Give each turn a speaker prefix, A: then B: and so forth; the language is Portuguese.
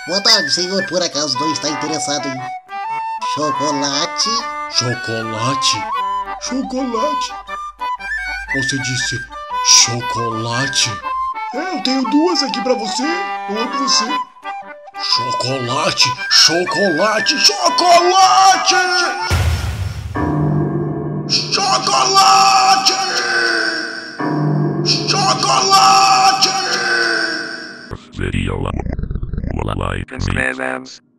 A: Boa tarde, senhor. Por acaso não está interessado em chocolate?
B: Chocolate? Chocolate? Você disse chocolate? Eu tenho duas aqui pra você. Uma pra você. Chocolate! Chocolate! Chocolate! Chocolate! Chocolate!
C: Video. Like and